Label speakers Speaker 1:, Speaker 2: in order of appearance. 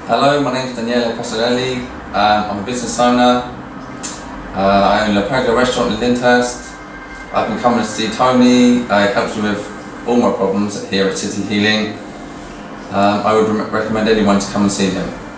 Speaker 1: Hello, my name is Daniele Pastorelli. I'm a business owner. I own La Pergola restaurant in Lyndhurst. I've been coming to see Tony. He helps me with all my problems here at City Healing. I would recommend anyone to come and see him.